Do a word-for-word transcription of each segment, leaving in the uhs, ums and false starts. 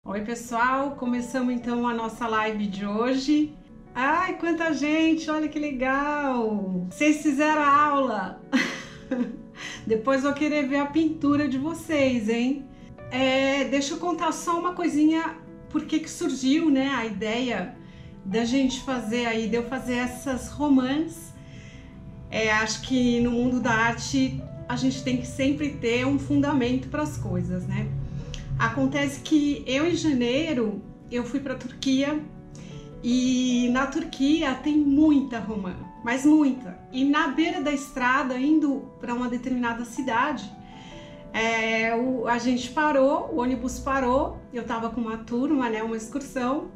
Oi pessoal, começamos então a nossa live de hoje. Ai, quanta gente, olha que legal! Vocês fizeram a aula! Depois vou querer ver a pintura de vocês, hein? É, deixa eu contar só uma coisinha, porque que surgiu, né, a ideia da gente fazer aí, de eu fazer essas romãs. É, acho que no mundo da arte a gente tem que sempre ter um fundamento para as coisas, né? Acontece que eu em janeiro eu fui para a Turquia e na Turquia tem muita romã, mas muita. E na beira da estrada, indo para uma determinada cidade, é, o, a gente parou, o ônibus parou, eu tava com uma turma, né, uma excursão,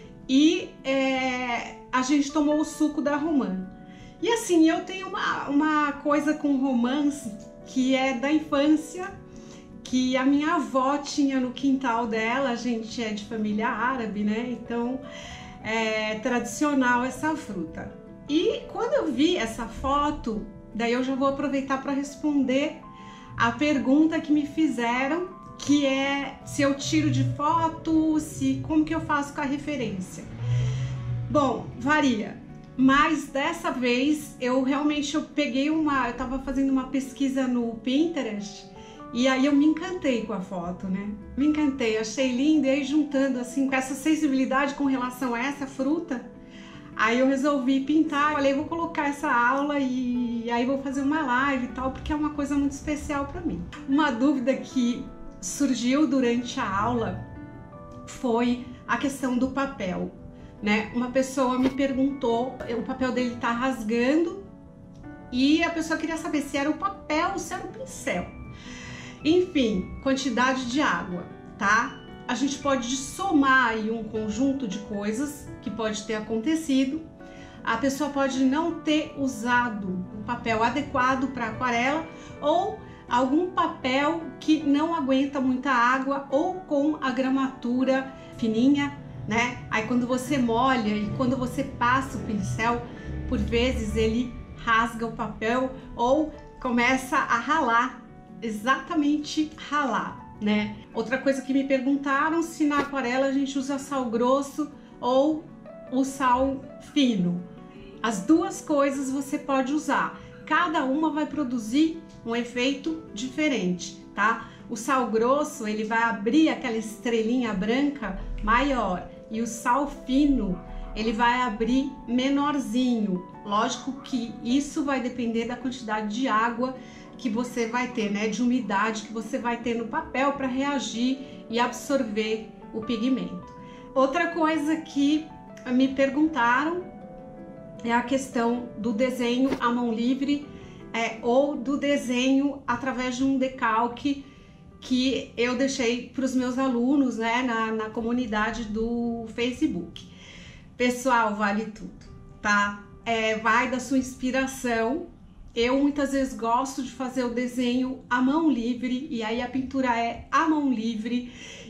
e é, a gente tomou o suco da romã. E assim, eu tenho uma, uma coisa com romãs que é da infância, que a minha avó tinha no quintal dela. A gente é de família árabe, né? Então é tradicional essa fruta. E quando eu vi essa foto, daí eu já vou aproveitar para responder a pergunta que me fizeram, que é se eu tiro de foto, se como que eu faço com a referência. Bom, varia. Mas dessa vez eu realmente eu peguei uma, eu tava fazendo uma pesquisa no Pinterest. E aí eu me encantei com a foto, né? Me encantei, achei lindo, e aí juntando assim com essa sensibilidade com relação a essa fruta, aí eu resolvi pintar. Falei, vou colocar essa aula e aí vou fazer uma live e tal, porque é uma coisa muito especial para mim. Uma dúvida que surgiu durante a aula foi a questão do papel, né? Uma pessoa me perguntou, o papel dele tá rasgando, e a pessoa queria saber se era o papel ou se era o pincel. Enfim, quantidade de água, tá? A gente pode somar aí um conjunto de coisas que pode ter acontecido. A pessoa pode não ter usado o papel adequado para aquarela, ou algum papel que não aguenta muita água, ou com a gramatura fininha, né? Aí quando você molha e quando você passa o pincel, por vezes ele rasga o papel ou começa a ralar. Exatamente ralar, né? Outra coisa que me perguntaram, se na aquarela a gente usa sal grosso ou o sal fino. As duas coisas você pode usar, cada uma vai produzir um efeito diferente, tá? O sal grosso, ele vai abrir aquela estrelinha branca maior, e o sal fino, ele vai abrir menorzinho. Lógico que isso vai depender da quantidade de água que você vai ter, né, de umidade que você vai ter no papel para reagir e absorver o pigmento. Outra coisa que me perguntaram é a questão do desenho à mão livre é, ou do desenho através de um decalque que eu deixei para os meus alunos, né, na, na comunidade do Facebook. Pessoal, vale tudo, tá? É, vai da sua inspiração. Eu muitas vezes gosto de fazer o desenho à mão livre, e aí a pintura é à mão livre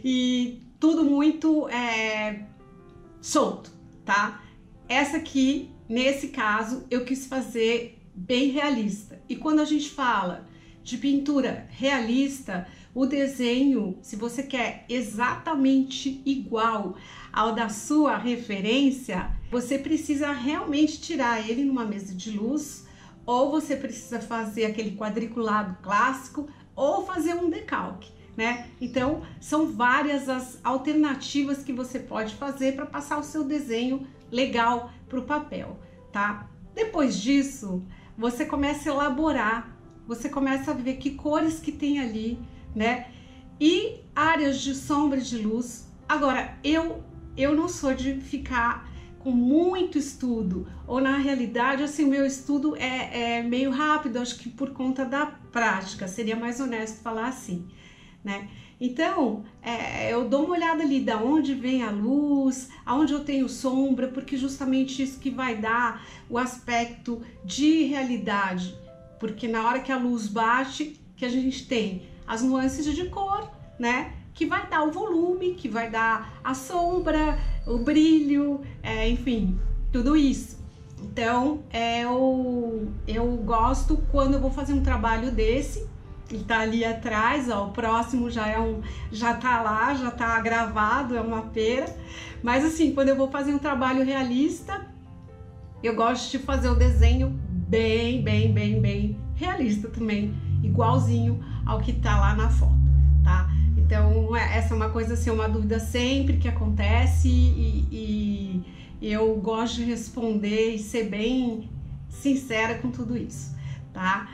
e tudo muito é, solto, tá? Essa aqui, nesse caso, eu quis fazer bem realista. E quando a gente fala de pintura realista, o desenho, se você quer exatamente igual ao da sua referência, você precisa realmente tirar ele numa mesa de luz, ou você precisa fazer aquele quadriculado clássico, ou fazer um decalque, né? Então, são várias as alternativas que você pode fazer para passar o seu desenho legal para o papel, tá? Depois disso, você começa a elaborar, você começa a ver que cores que tem ali, né? E áreas de sombra e de luz. Agora, eu, eu não sou de ficar com muito estudo, ou na realidade, assim, o meu estudo é, é meio rápido, acho que por conta da prática, seria mais honesto falar assim, né? Então, é, eu dou uma olhada ali da onde vem a luz, aonde eu tenho sombra, porque justamente isso que vai dar o aspecto de realidade, porque na hora que a luz bate, que a gente tem as nuances de cor, né? Que vai dar o volume, que vai dar a sombra, o brilho, é, enfim, tudo isso. Então, é, eu, eu gosto quando eu vou fazer um trabalho desse, Ele tá ali atrás, ó, o próximo já é um, já tá lá, já tá gravado, é uma pera. Mas assim, quando eu vou fazer um trabalho realista, eu gosto de fazer o desenho bem, bem, bem, bem realista também, igualzinho ao que tá lá na foto, tá? Então, essa é uma coisa assim, uma dúvida sempre que acontece e, e eu gosto de responder e ser bem sincera com tudo isso, tá?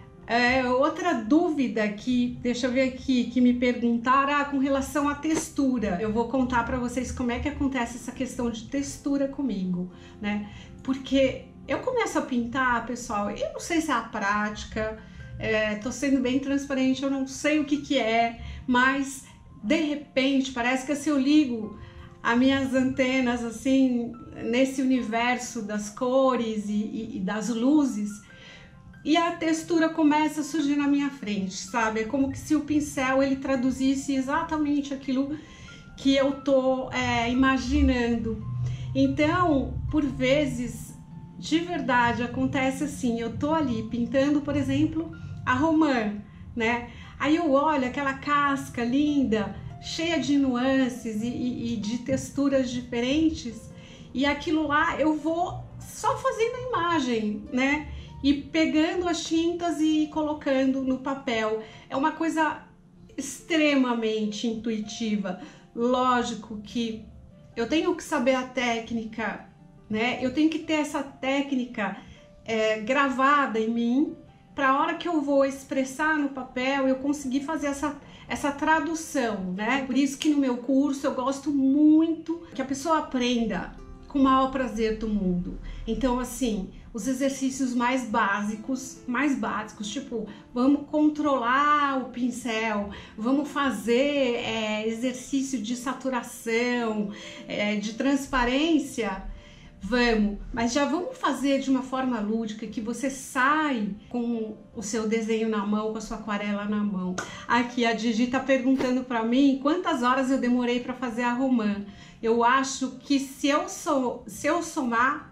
É, outra dúvida que, deixa eu ver aqui, que me perguntaram ah, com relação à textura. Eu vou contar para vocês como é que acontece essa questão de textura comigo, né? Porque eu começo a pintar, pessoal, eu não sei se é a prática, é, tô sendo bem transparente, eu não sei o que que é, mas de repente parece que se eu ligo as minhas antenas assim, nesse universo das cores e, e, e das luzes, e a textura começa a surgir na minha frente, sabe? É como que se o pincel ele traduzisse exatamente aquilo que eu tô é, imaginando. Então, por vezes, de verdade, acontece assim, eu tô ali pintando, por exemplo, a romã, né? Aí eu olho aquela casca linda, cheia de nuances e, e, e de texturas diferentes, e aquilo lá eu vou só fazendo a imagem, né? E pegando as tintas e colocando no papel. É uma coisa extremamente intuitiva. Lógico que eu tenho que saber a técnica, né? Eu tenho que ter essa técnica é, gravada em mim, para a hora que eu vou expressar no papel, eu conseguir fazer essa, essa tradução, né? Por isso que no meu curso eu gosto muito que a pessoa aprenda com o maior prazer do mundo. Então, assim, os exercícios mais básicos, mais básicos, tipo, vamos controlar o pincel, vamos fazer é, exercício de saturação, é, de transparência, vamos, mas já vamos fazer de uma forma lúdica, que você sai com o seu desenho na mão, com a sua aquarela na mão. Aqui a Gigi tá perguntando para mim quantas horas eu demorei para fazer a romã. Eu acho que se eu, so, se eu somar,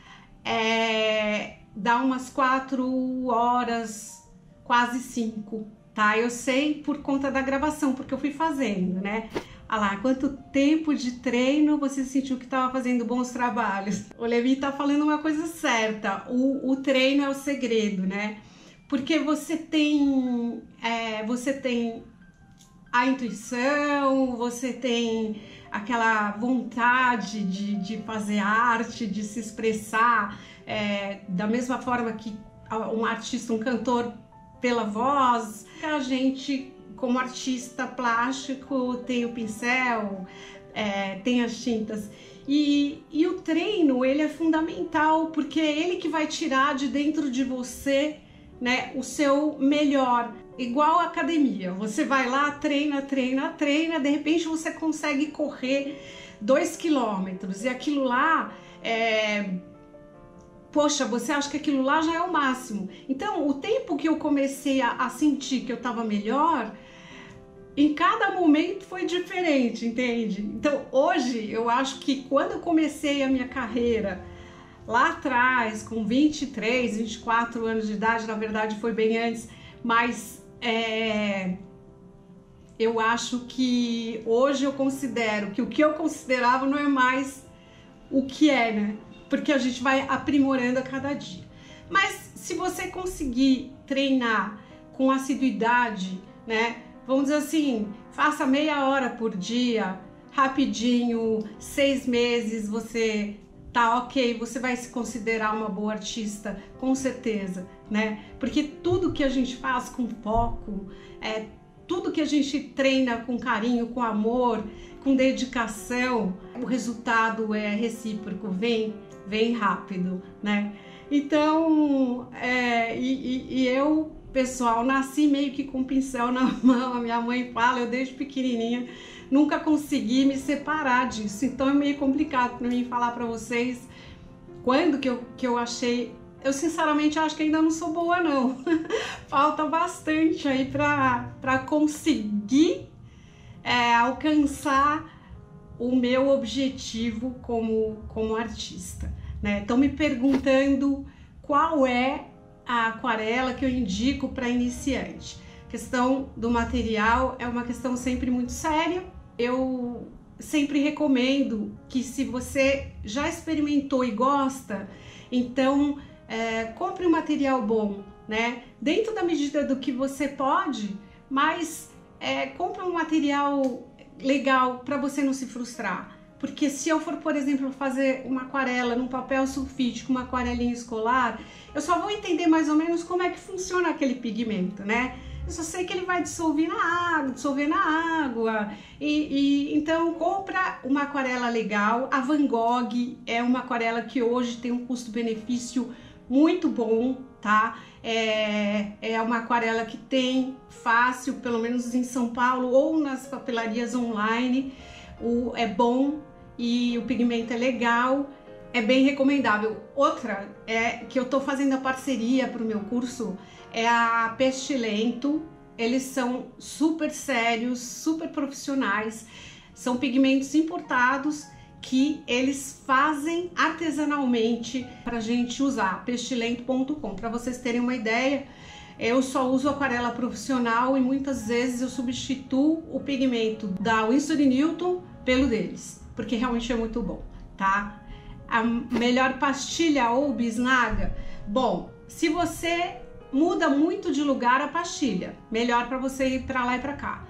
é, dá umas quatro horas, quase cinco, tá? Eu sei por conta da gravação, porque eu fui fazendo, né? Olha lá, quanto tempo de treino você sentiu que estava fazendo bons trabalhos. O Levi tá falando uma coisa certa, o, o treino é o segredo, né? Porque você tem, é, você tem a intuição, você tem aquela vontade de, de fazer arte, de se expressar, é, da mesma forma que um artista, um cantor pela voz. A gente, como artista plástico, tem o pincel, é, tem as tintas. E, e o treino, ele é fundamental, porque é ele que vai tirar de dentro de você, né, o seu melhor. Igual a academia, você vai lá, treina, treina, treina, de repente você consegue correr dois quilômetros e aquilo lá, é... poxa, você acha que aquilo lá já é o máximo. Então, o tempo que eu comecei a, a sentir que eu estava melhor, em cada momento foi diferente, entende? Então, hoje, eu acho que quando eu comecei a minha carreira, lá atrás, com vinte e três, vinte e quatro anos de idade, na verdade foi bem antes, mas é, eu acho que hoje eu considero que o que eu considerava não é mais o que é, né? Porque a gente vai aprimorando a cada dia. Mas se você conseguir treinar com assiduidade, né? Vamos dizer assim, faça meia hora por dia, rapidinho, seis meses, você tá ok, você vai se considerar uma boa artista, com certeza, né? Porque tudo que a gente faz com foco, é, tudo que a gente treina com carinho, com amor, com dedicação, o resultado é recíproco, vem, vem rápido, né? Então, é, e, e eu, pessoal, nasci meio que com um pincel na mão, a minha mãe fala, eu desde pequenininha, nunca consegui me separar disso, então é meio complicado para mim falar para vocês quando que eu, que eu achei. Eu sinceramente acho que ainda não sou boa não, falta bastante aí para conseguir é, alcançar o meu objetivo como, como artista, né? Estão me perguntando qual é a aquarela que eu indico para iniciante. questão do material é uma questão sempre muito séria. Eu sempre recomendo que, se você já experimentou e gosta, então é, compre um material bom, né? Dentro da medida do que você pode, mas é, compre um material legal para você não se frustrar. Porque se eu for, por exemplo, fazer uma aquarela num papel sulfite com uma aquarelinha escolar, eu só vou entender mais ou menos como é que funciona aquele pigmento, né? Eu só sei que ele vai dissolver na água, dissolver na água. E, e então compra uma aquarela legal. A Van Gogh é uma aquarela que hoje tem um custo-benefício muito bom, tá? É, é uma aquarela que tem fácil, pelo menos em São Paulo ou nas papelarias online. O, é bom e o pigmento é legal, é bem recomendável. Outra é que eu tô fazendo a parceria para o meu curso, é a Pestilento. Eles são super sérios, super profissionais, são pigmentos importados que eles fazem artesanalmente pra gente usar, pestilento ponto com. Para vocês terem uma ideia, eu só uso aquarela profissional e muitas vezes eu substituo o pigmento da Winsor e Newton pelo deles, porque realmente é muito bom, tá? A melhor pastilha ou bisnaga? Bom, se você muda muito de lugar, a pastilha, melhor para você ir para lá e para cá.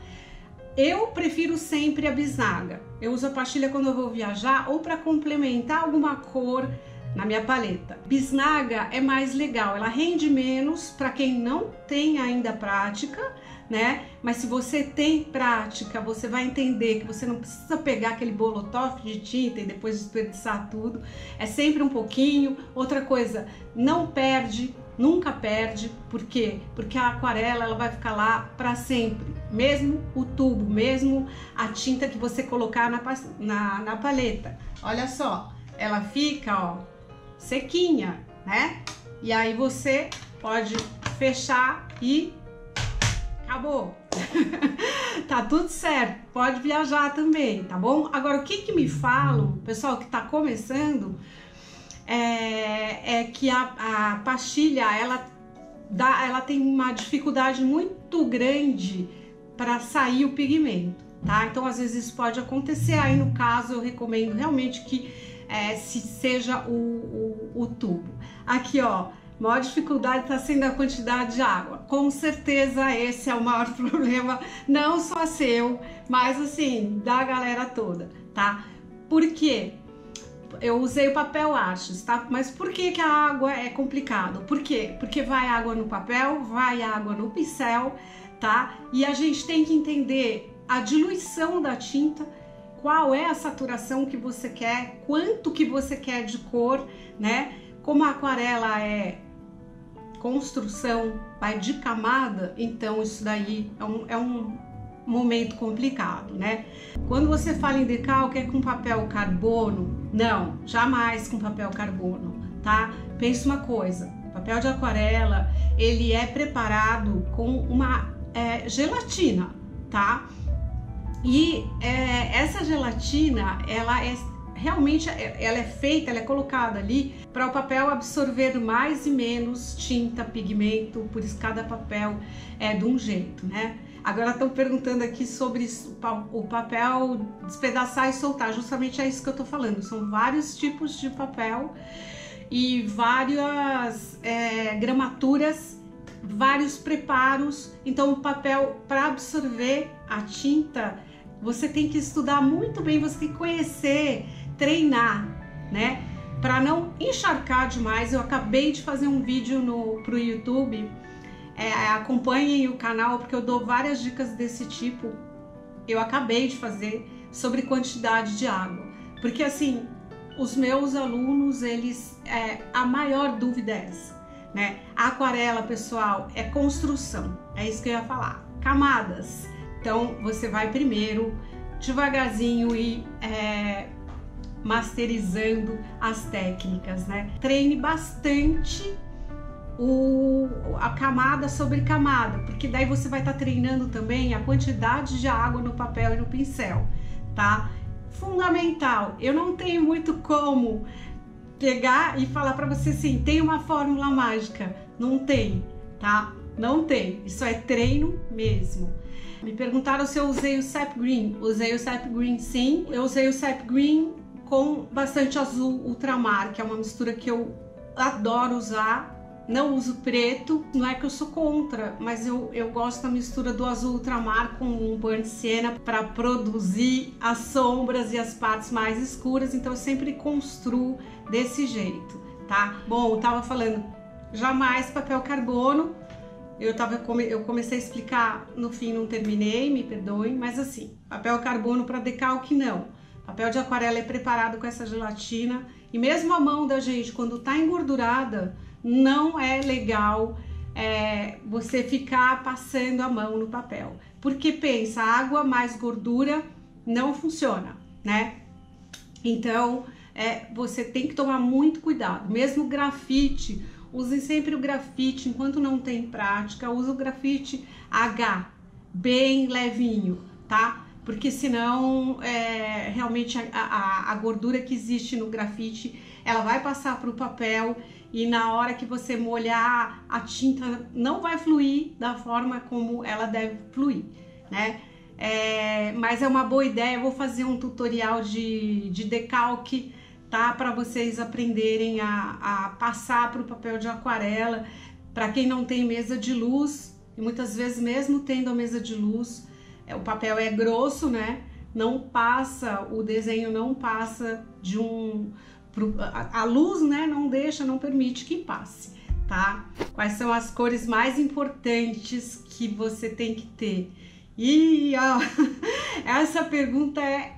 Eu prefiro sempre a bisnaga. Eu uso a pastilha quando eu vou viajar ou para complementar alguma cor na minha paleta. Bisnaga é mais legal, ela rende menos para quem não tem ainda prática, né? Mas se você tem prática, você vai entender que você não precisa pegar aquele bolotofe de tinta e depois desperdiçar tudo. É sempre um pouquinho. Outra coisa, não perde, nunca perde. Por quê? Porque a aquarela ela vai ficar lá para sempre. Mesmo o tubo, mesmo a tinta que você colocar na, na, na paleta. Olha só, ela fica, ó, sequinha, né? E aí você pode fechar e acabou. Tá tudo certo, pode viajar também, tá bom? Agora, o que que me falam, pessoal que tá começando, é, é que a, a pastilha, ela, dá, ela tem uma dificuldade muito grande para sair o pigmento, tá? Então, às vezes isso pode acontecer, aí no caso eu recomendo realmente que é, se seja o, o, o tubo. Aqui, ó, maior dificuldade está sendo a quantidade de água. Com certeza esse é o maior problema, não só seu, mas assim, da galera toda, tá? Por quê? Eu usei o papel Arches, tá? Mas por que que a água é complicado? Por quê? Porque vai água no papel, vai água no pincel, tá? E a gente tem que entender a diluição da tinta, qual é a saturação que você quer, quanto que você quer de cor, né? Como a aquarela é construção, vai de camada, então isso daí é um, é um momento complicado, né? Quando você fala em decalque, é com papel carbono? Não, jamais com papel carbono, tá? Pensa uma coisa, papel de aquarela, ele é preparado com uma é, gelatina, tá? E é, essa gelatina, ela é realmente, ela é feita, ela é colocada ali para o papel absorver mais e menos tinta, pigmento, por isso cada papel é de um jeito, né? Agora estão perguntando aqui sobre o papel despedaçar e soltar, justamente é isso que eu tô falando, são vários tipos de papel e várias é, gramaturas, vários preparos. Então o papel, para absorver a tinta, você tem que estudar muito bem, você tem que conhecer, treinar, né? Para não encharcar demais. Eu acabei de fazer um vídeo no pro YouTube, é, acompanhem o canal porque eu dou várias dicas desse tipo. Eu acabei de fazer sobre quantidade de água, porque assim, os meus alunos, eles, é, a maior dúvida é essa, né? A aquarela, pessoal, é construção, é isso que eu ia falar, camadas. Então você vai primeiro, devagarzinho e é, masterizando as técnicas, né? Treine bastante o, a camada sobre camada, porque daí você vai estar tá treinando também a quantidade de água no papel e no pincel, tá? Fundamental, eu não tenho muito como pegar e falar para você assim, tem uma fórmula mágica, não tem, tá? não tem. Isso é treino mesmo. Me perguntaram se eu usei o Sap Green. Usei o Sap Green sim. Eu usei o Sap Green com bastante azul ultramar, que é uma mistura que eu adoro usar. Não uso preto, não é que eu sou contra, mas eu, eu gosto da mistura do azul ultramar com um burnt sienna para produzir as sombras e as partes mais escuras, então eu sempre construo desse jeito, tá? Bom, eu tava falando, jamais papel carbono. Eu, tava, eu comecei a explicar, no fim não terminei, me perdoem, mas assim, papel carbono para decalque não. Papel de aquarela é preparado com essa gelatina e mesmo a mão da gente, quando tá engordurada, não é legal é, você ficar passando a mão no papel. Porque pensa, água mais gordura não funciona, né? Então, é, você tem que tomar muito cuidado. Mesmo grafite, usem sempre o grafite, enquanto não tem prática, usa o grafite H, bem levinho, tá? Porque senão, é, realmente, a, a, a gordura que existe no grafite, ela vai passar para o papel e na hora que você molhar, a tinta não vai fluir da forma como ela deve fluir, né? É, mas é uma boa ideia, eu vou fazer um tutorial de, de decalque, tá? Para vocês aprenderem a, a passar para o papel de aquarela. Para quem não tem mesa de luz, e muitas vezes mesmo tendo a mesa de luz, é, o papel é grosso, né? Não passa, o desenho não passa de um... Pro, a, a luz, né? Não deixa, não permite que passe, tá? Quais são as cores mais importantes que você tem que ter? E ó, essa pergunta é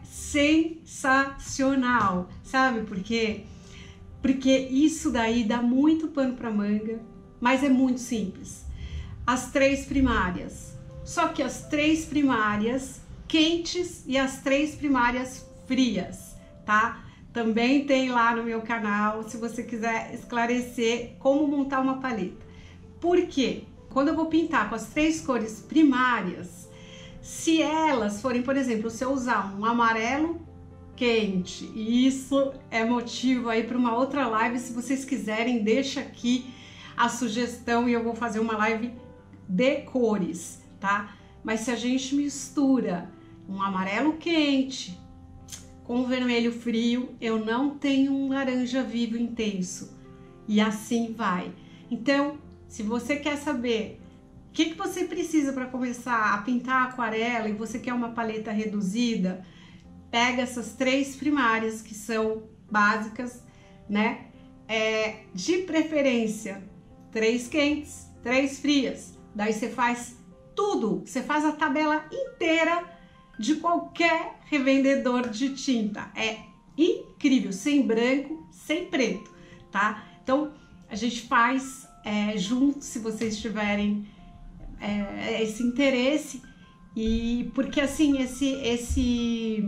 sensacional, sabe por quê? Porque isso daí dá muito pano para manga, mas é muito simples. As três primárias, só que as três primárias quentes e as três primárias frias, tá? Também tem lá no meu canal, se você quiser esclarecer como montar uma paleta. Por quê? Quando eu vou pintar com as três cores primárias, se elas forem, por exemplo, se eu usar um amarelo quente, e isso é motivo aí para uma outra live, se vocês quiserem, deixa aqui a sugestão e eu vou fazer uma live de cores, tá? Mas se a gente mistura um amarelo quente com um vermelho frio, eu não tenho um laranja vivo intenso, e assim vai. Então, se você quer saber o que, que você precisa para começar a pintar aquarela e você quer uma paleta reduzida, pega essas três primárias que são básicas, né? É, de preferência, três quentes, três frias. Daí você faz tudo, você faz a tabela inteira de qualquer revendedor de tinta. É incrível, sem branco, sem preto, tá? Então, a gente faz é, junto, se vocês tiverem É, esse interesse, e porque assim esse esse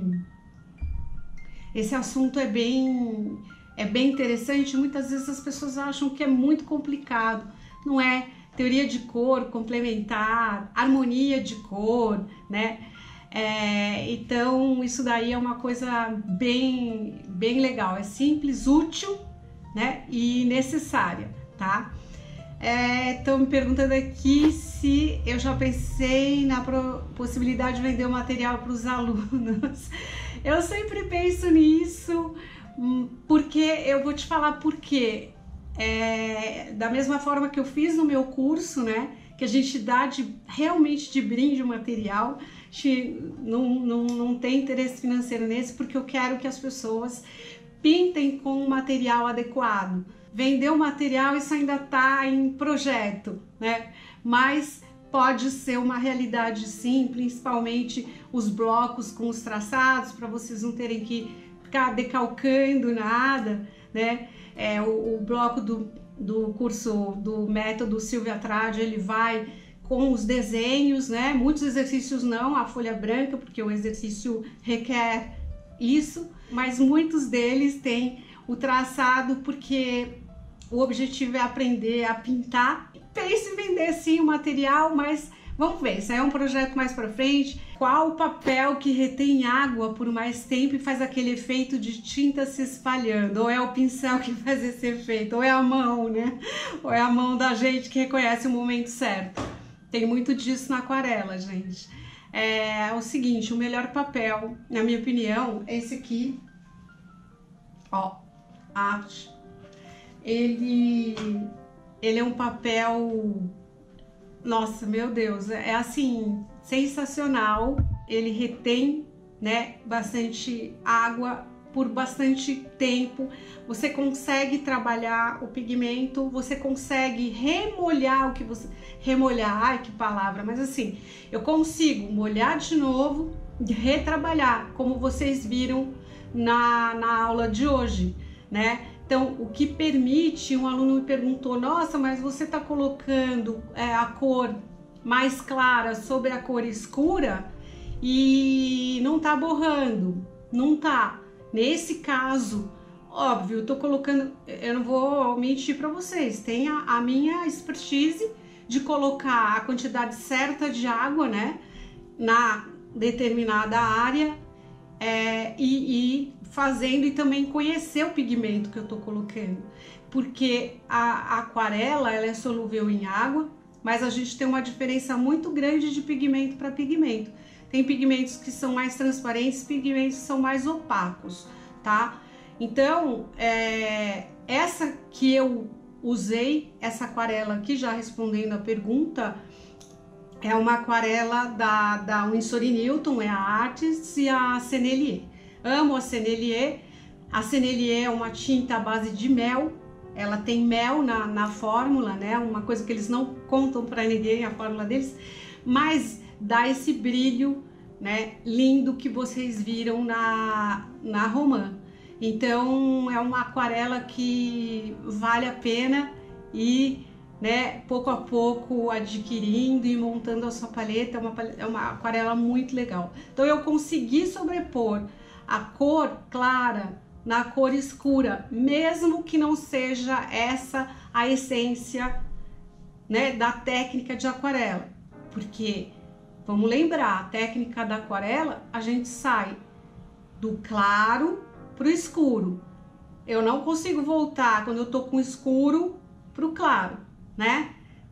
esse assunto é bem é bem interessante. Muitas vezes as pessoas acham que é muito complicado, não é? Teoria de cor complementar, harmonia de cor, né? É, então isso daí é uma coisa bem bem legal, é simples, útil, né? E necessária, tá? Estão é, me perguntando aqui se eu já pensei na possibilidade de vender o material para os alunos. Eu sempre penso nisso, porque eu vou te falar por quê. É, da mesma forma que eu fiz no meu curso, né, que a gente dá de, realmente de brinde o material, a gente não, não, não tem interesse financeiro nesse, porque eu quero que as pessoas pintem com o material adequado. Vender o material, isso ainda está em projeto, né? Mas pode ser uma realidade sim, principalmente os blocos com os traçados, para vocês não terem que ficar decalcando nada, né? É, o, o bloco do, do curso do método Silvia Tradi, ele vai com os desenhos, né? Muitos exercícios não, a folha branca, porque o exercício requer isso, mas muitos deles têm o traçado, porque o objetivo é aprender a pintar. Pense em vender sim o material, mas Vamos ver, isso aí é um projeto mais pra frente. Qual o papel que retém água por mais tempo e faz aquele efeito de tinta se espalhando? Ou é o pincel que faz esse efeito? Ou é a mão, né? Ou é a mão da gente que reconhece o momento certo? Tem muito disso na aquarela, gente. É o seguinte, o melhor papel, na minha opinião, é esse aqui. Ó, arte. Ele, ele é um papel... Nossa, meu Deus, é assim, sensacional. Ele retém, né, bastante água por bastante tempo. Você consegue trabalhar o pigmento, você consegue remolhar o que você... Remolhar, ai que palavra, mas assim, eu consigo molhar de novo e retrabalhar, como vocês viram na, na aula de hoje, né? Então, o que permite, um aluno me perguntou, nossa, mas você está colocando é, a cor mais clara sobre a cor escura e não está borrando, não tá. Nesse caso, óbvio, eu tô colocando, eu não vou mentir para vocês, tem a, a minha expertise de colocar a quantidade certa de água, né, na determinada área é, e, e fazendo e também conhecer o pigmento que eu tô colocando, porque a, a aquarela ela é solúvel em água, mas a gente tem uma diferença muito grande de pigmento para pigmento. Tem pigmentos que são mais transparentes, pigmentos que são mais opacos, tá? Então, é, essa que eu usei, essa aquarela aqui, já respondendo a pergunta, é uma aquarela da, da Winsor e Newton, é a Artis e a Sennelier. Amo a Sennelier. A Sennelier é uma tinta à base de mel, ela tem mel na, na fórmula, né? Uma coisa que eles não contam para ninguém, a fórmula deles, mas dá esse brilho, né, lindo que vocês viram na, na Romã. Então é uma aquarela que vale a pena ir, né, pouco a pouco adquirindo e montando a sua paleta. É uma, é uma aquarela muito legal. Então eu consegui sobrepor a cor clara na cor escura, mesmo que não seja essa a essência, né, da técnica de aquarela, porque vamos lembrar, a técnica da aquarela, a gente sai do claro pro escuro. Eu não consigo voltar quando eu tô com escuro pro claro, né?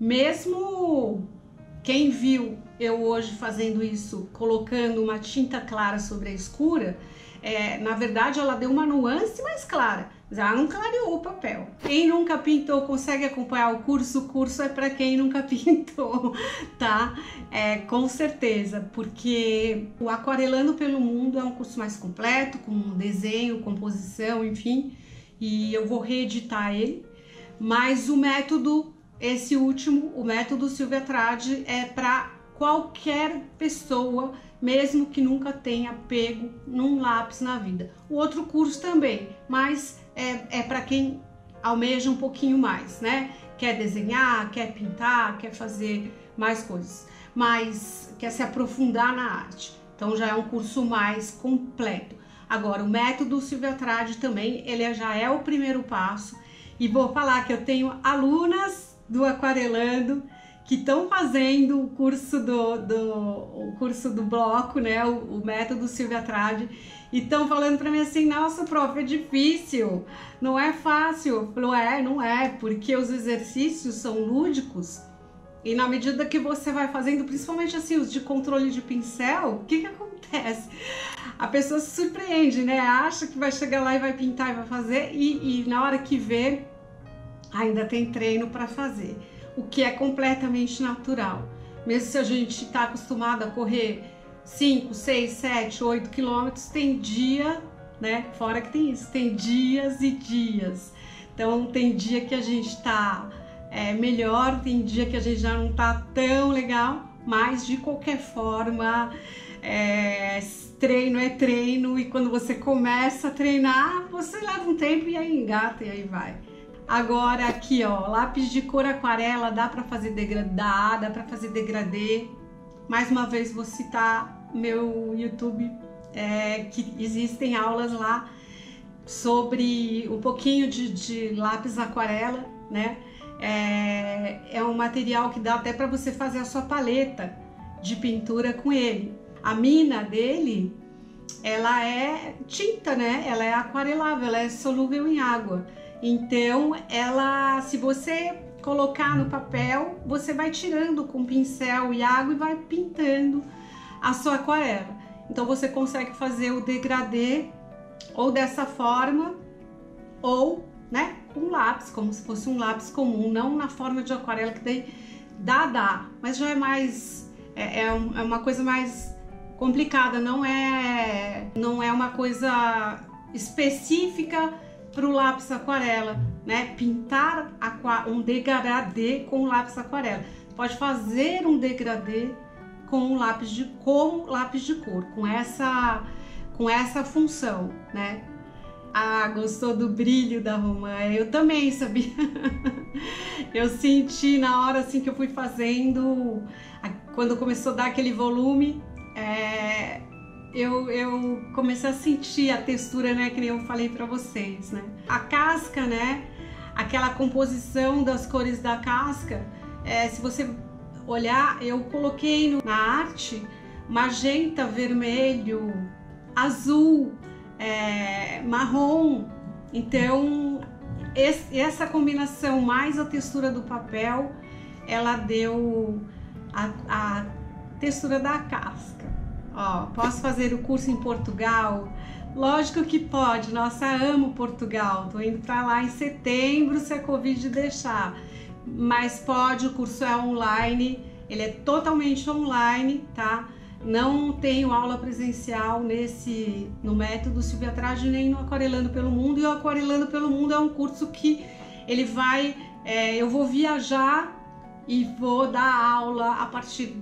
Mesmo quem viu eu hoje fazendo isso, colocando uma tinta clara sobre a escura, é, na verdade ela deu uma nuance mais clara, mas ela não clareou o papel. Quem nunca pintou consegue acompanhar o curso, o curso é para quem nunca pintou, tá? É, com certeza, porque o Aquarelando pelo Mundo é um curso mais completo, com desenho, composição, enfim, e eu vou reeditar ele, mas o método, esse último, o método Silvia Tradi, é para qualquer pessoa, mesmo que nunca tenha pego num lápis na vida. O outro curso também, mas é, é para quem almeja um pouquinho mais, né? Quer desenhar, quer pintar, quer fazer mais coisas, mas quer se aprofundar na arte. Então já é um curso mais completo. Agora, o método Silvia Tradi também, ele já é o primeiro passo. E vou falar que eu tenho alunas do Aquarelando que estão fazendo o curso do, do, o curso do bloco, né, o, o método Silvia Tradi, e estão falando para mim assim, nossa, prof, é difícil, não é fácil. Eu falo, é, não é, porque os exercícios são lúdicos, e na medida que você vai fazendo, principalmente assim, os de controle de pincel, o que que acontece? A pessoa se surpreende, né, acha que vai chegar lá e vai pintar e vai fazer, e, e na hora que vê, ainda tem treino para fazer. O que é completamente natural. Mesmo se a gente está acostumado a correr cinco, seis, sete, oito quilômetros, tem dia, né? Fora que tem isso, tem dias e dias. Então tem dia que a gente está é, melhor, tem dia que a gente já não está tão legal, mas de qualquer forma, é, treino é treino, e quando você começa a treinar, você leva um tempo e aí engata e aí vai. Agora aqui, ó, lápis de cor aquarela, dá para fazer degradar, dá para fazer degradê. Mais uma vez vou citar meu YouTube, é, que existem aulas lá sobre um pouquinho de, de lápis aquarela, né? é, é um material que dá até para você fazer a sua paleta de pintura com ele. A mina dele, ela é tinta, né? Ela é aquarelável, ela é solúvel em água. Então, ela, se você colocar no papel, você vai tirando com pincel e água e vai pintando a sua aquarela. Então, você consegue fazer o degradê ou dessa forma, ou, né, com lápis, como se fosse um lápis comum, não na forma de aquarela, que daí dá, dá, mas já é mais, é, é, um, é uma coisa mais complicada, não é, não é uma coisa específica para o lápis aquarela, né? Pintar aqua, um degradê com lápis aquarela. Pode fazer um degradê com lápis de, com lápis de cor, com essa, com essa função, né? Ah, gostou do brilho da romã? Eu também, sabia? Eu senti na hora assim que eu fui fazendo, quando começou a dar aquele volume, é, eu, eu comecei a sentir a textura, né, que nem eu falei pra vocês, né? A casca, né, aquela composição das cores da casca, é, se você olhar, eu coloquei no, na arte magenta, vermelho, azul, é, marrom. Então esse, essa combinação mais a textura do papel, ela deu a, a textura da casca. Ó, posso fazer o curso em Portugal? Lógico que pode. Nossa, amo Portugal, tô indo para lá em setembro se a Covid deixar, mas pode. O curso é online, ele é totalmente online, tá? Não tenho aula presencial nesse, no método Silvia Trade, nem no Aquarelando pelo Mundo. E o Aquarelando pelo Mundo é um curso que ele vai, é, eu vou viajar e vou dar aula a partir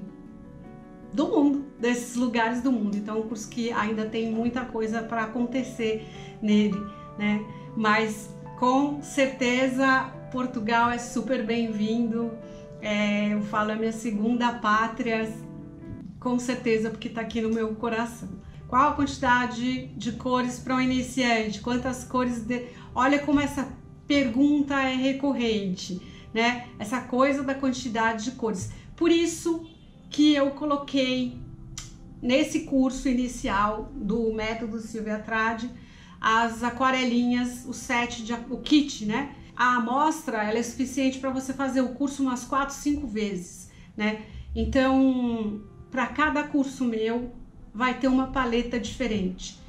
do mundo, desses lugares do mundo. Então é um curso que ainda tem muita coisa para acontecer nele, né? Mas com certeza Portugal é super bem-vindo. É, eu falo, é minha segunda pátria, com certeza, porque tá aqui no meu coração. Qual a quantidade de cores para um iniciante? Quantas cores de... Olha como essa pergunta é recorrente, né? Essa coisa da quantidade de cores. Por isso que eu coloquei nesse curso inicial do método Silvia Trade as aquarelinhas, o set, de, o kit, né? A amostra, ela é suficiente para você fazer o curso umas quatro, cinco vezes, né? Então, para cada curso meu, vai ter uma paleta diferente.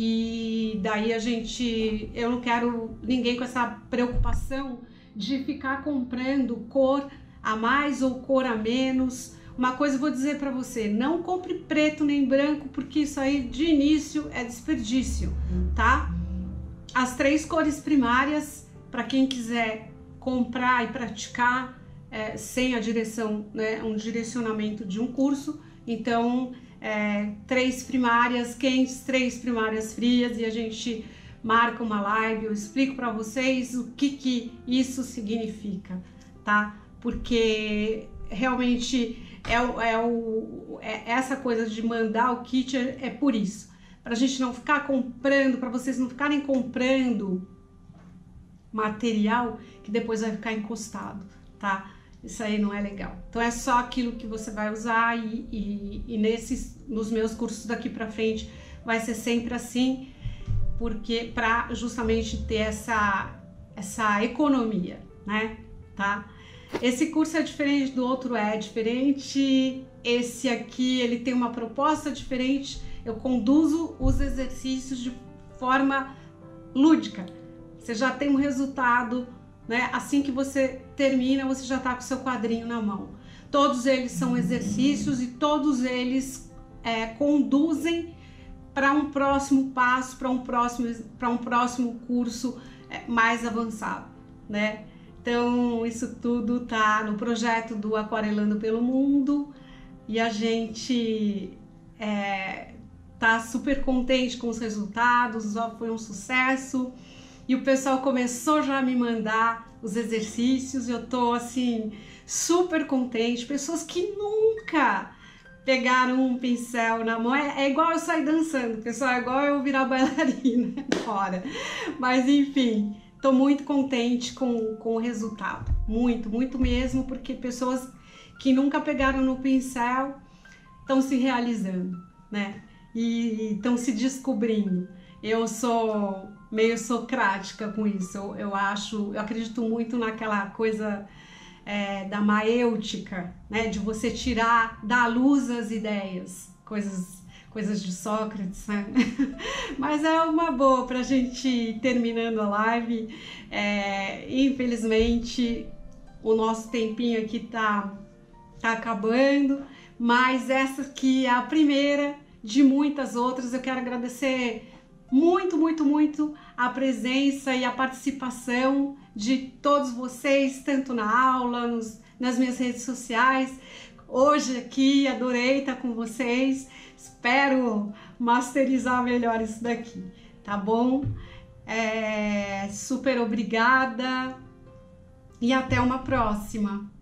E daí a gente, eu não quero ninguém com essa preocupação de ficar comprando cor a mais ou cor a menos. Uma coisa eu vou dizer para você, não compre preto nem branco, porque isso aí de início é desperdício, tá? As três cores primárias, para quem quiser comprar e praticar é, sem a direção, né, um direcionamento de um curso. Então, é, três primárias quentes, três primárias frias, e a gente marca uma live, eu explico para vocês o que que isso significa, tá? Porque realmente é, é, o, é essa coisa de mandar o kit é, é por isso, para a gente não ficar comprando, para vocês não ficarem comprando material que depois vai ficar encostado, tá? Isso aí não é legal. Então é só aquilo que você vai usar, e, e, e nesses, nos meus cursos daqui para frente vai ser sempre assim, porque para justamente ter essa, essa economia, né? Tá? Esse curso é diferente do outro, é diferente. Esse aqui, ele tem uma proposta diferente. Eu conduzo os exercícios de forma lúdica. Você já tem um resultado, né? Assim que você termina, você já está com o seu quadrinho na mão. Todos eles são exercícios e todos eles é, conduzem para um próximo passo, para um próximo, para um próximo curso é, mais avançado, né? Então, isso tudo tá no projeto do Aquarelando pelo Mundo, e a gente é, tá super contente com os resultados. Ó, foi um sucesso. E o pessoal começou já a me mandar os exercícios, eu tô assim super contente. Pessoas que nunca pegaram um pincel na mão, é, é igual eu sair dançando, pessoal, é igual eu virar bailarina fora. Mas enfim, tô muito contente com, com o resultado. muito, muito mesmo, porque pessoas que nunca pegaram no pincel estão se realizando, né? E estão se descobrindo. Eu sou meio socrática com isso, eu, eu acho, eu acredito muito naquela coisa é, da maêutica, né? De você tirar da luz as ideias, coisas, coisas de Sócrates, né? Mas é uma boa pra gente ir terminando a live. É, infelizmente, o nosso tempinho aqui tá, tá acabando, mas essa aqui é a primeira de muitas outras. Eu quero agradecer muito, muito, muito a presença e a participação de todos vocês, tanto na aula, nos, nas minhas redes sociais. Hoje aqui, adorei estar com vocês. Espero masterizar melhor isso daqui, tá bom? É, super obrigada e até uma próxima.